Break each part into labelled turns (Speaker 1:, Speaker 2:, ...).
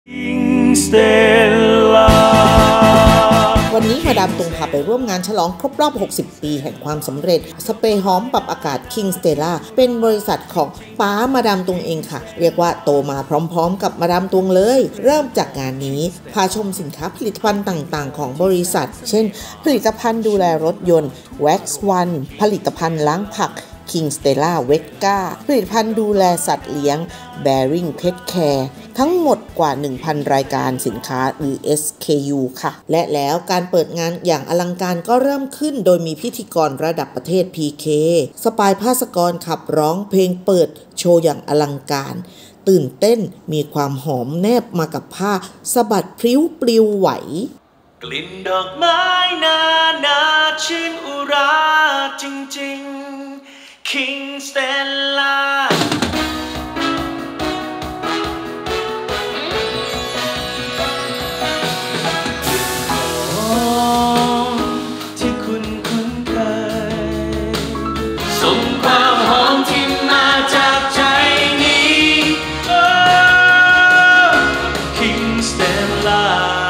Speaker 1: วันนี้มาดามตุงพาไปร่วมงานฉลองครบรอบ 60 ปีแห่งความสำเร็จสเปรย์หอมปรับอากาศ King Stella เป็นบริษัทของป้ามาดามตุงเองค่ะเรียกว่าโตมาพร้อมๆกับมาดามตุงเลยเริ่มจากงานนี้พาชมสินค้าผลิตภัณฑ์ต่างๆของบริษัทเช่นผลิตภัณฑ์ดูแลรถยนต์ Wax One ผลิตภัณฑ์ล้างผักKing Stella Vega ผลิตภัณฑ์ดูแลสัตว์เลี้ยง Bearing Pet Care ทั้งหมดกว่า 1,000 รายการสินค้าหรือ SKU ค่ะและแล้วการเปิดงานอย่างอลังการก็เริ่มขึ้นโดยมีพิธีกรระดับประเทศ PK สปายภาสกรขับร้องเพลงเปิดโชว์อย่างอลังการตื่นเต้นมีความหอมแนบมากับผ้าสะบัดพริ้วปลิวไหว
Speaker 2: กลิ่นดอกไม้นาชื่นอุราจริงๆ King Stellaที่คุ้นเคยส่งความหอมที่มาจากใจนี้ King Stella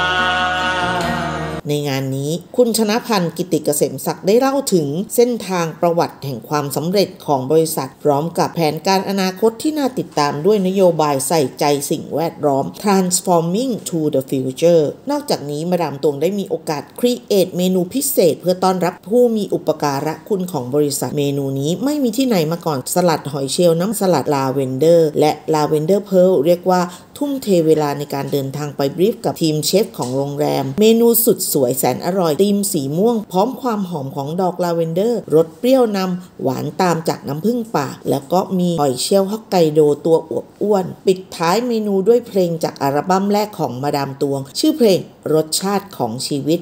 Speaker 1: ในงานนี้คุณชนะพันธ์กิติเกษมศักดิ์ได้เล่าถึงเส้นทางประวัติแห่งความสำเร็จของบริษัทพร้อมกับแผนการอนาคตที่น่าติดตามด้วยนโยบายใส่ใจสิ่งแวดล้อม Transforming to the Future นอกจากนี้มาดามตวงได้มีโอกาสครีเอทเมนูพิเศษเพื่อต้อนรับผู้มีอุปการะคุณของบริษัทเมนูนี้ไม่มีที่ไหนมาก่อนสลัดหอยเชลล์น้ำสลัดลาเวนเดอร์และลาเวนเดอร์เพิร์ลเรียกว่าทุ่มเทเวลาในการเดินทางไปบรีฟกับทีมเชฟของโรงแรมเมนูสุดสวยแสนอร่อยธีมสีม่วงพร้อมความหอมของดอกลาเวนเดอร์รสเปรี้ยวนำหวานตามจากน้ำผึ้งป่าแล้วก็มีหอยเชลล์ฮอกไกโดตัวอวบอ้วนปิดท้ายเมนูด้วยเพลงจากอัลบั้มแรกของมาดามตวงชื่อเพลงรสชาติของชีวิต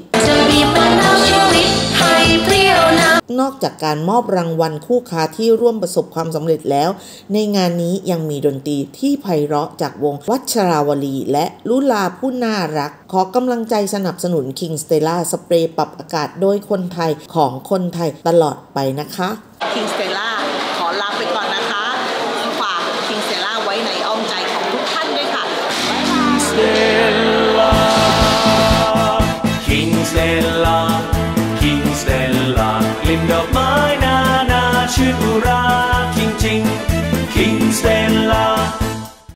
Speaker 1: นอกจากการมอบรางวัลคู่ค้าที่ร่วมประสบความสำเร็จแล้วในงานนี้ยังมีดนตรีที่ไพเราะจากวงวัชราวลีและลุลาผู้น่ารักขอกำลังใจสนับสนุน King Stella สเปรย์ปรับอากาศโดยคนไทยของคนไทยตลอดไปนะคะ
Speaker 3: King Stella ขอลาไปก่อนนะคะฝาก King Stella ไว้ในอ้อมใจของทุกท่านด้วยค่ะบ๊ายบาย